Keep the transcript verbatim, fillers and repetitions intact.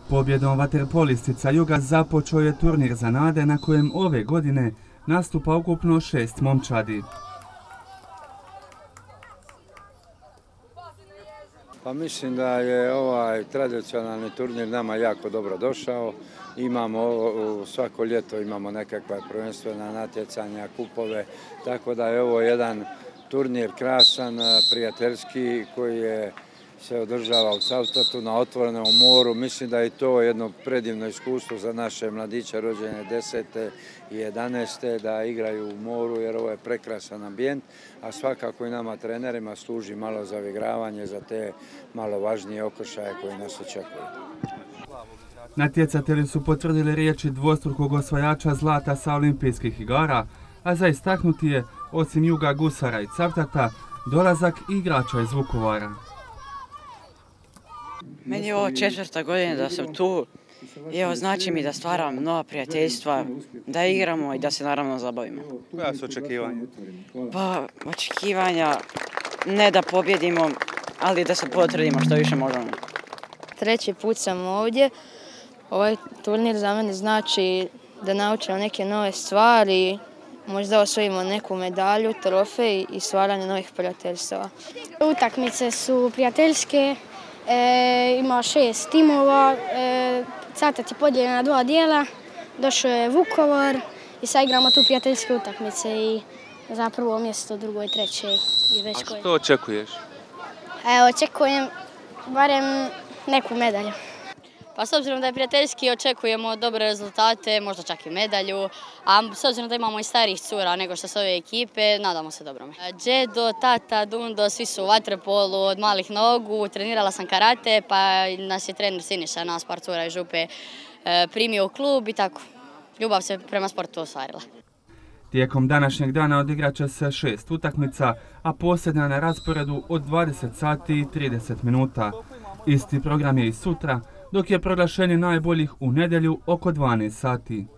Pobjedom vaterpolistica Juga započeo je turnir za nade na kojem ove godine nastupa ukupno šest momčadi. Pa mislim da je ovaj tradicionalni turnir nama jako dobro došao. Imamo svako ljeto imamo nekakva prvenstvena natjecanja, kupove, tako da je ovo jedan turnir krasan, prijateljski koji je se održava u Cavtatu na otvorenom moru. Mislim da je to jedno predivno iskustvo za naše mladiće rođene desete i jedanaeste da igraju u moru jer ovo je prekrasan ambijent, a svakako i nama trenerima služi malo za igravanje za te malo važnije okršaje koji nas očekuju. Natjecatelji su potvrdili riječi dvostrukog osvajača zlata sa olimpijskih igara, a za istaknuti je, osim Juga, Gusara i Cavtata, dolazak igrača iz Vukovara. Meni je ovo četvrta godina da sam tu i evo znači mi da stvaram nova prijateljstva, da igramo i da se naravno zabavimo. Koja su očekivanja? Pa očekivanja ne da pobjedimo, ali da se potrudimo što više možemo. Treći put sam ovdje. Ovaj turnir za mene znači da naučimo neke nove stvari, možda osvojimo neku medalju, trofej i stvaranje novih prijateljstava. Utakmice su prijateljske, e, ima šest timova, e, Cavtat je podijeljen na dva dijela, došao je Vukovar i sad igramo tu prijateljske utakmice i za prvo mjesto, drugo i treće. I već A što očekuješ? Evo, očekujem barem neku medalju. Pa s obzirom da je prijateljski očekujemo dobre rezultate, možda čak i medalju, a s obzirom da imamo i starijih cura nego što su ove ekipe, nadamo se dobrome. Džedo, tata, Dundo, svi su u vaterpolu od malih nogu, trenirala sam karate, pa nas je trener Siniša, nas par cura iz Župe, primio u klub i tako. Ljubav se prema sportu ostvarila. Tijekom današnjeg dana odigrat će se šest utakmica, a posljednja na rasporedu od dvadeset sati i trideset minuta. Isti program je i sutra, dok je proglašenje najboljih u nedjelju oko dvanaest sati.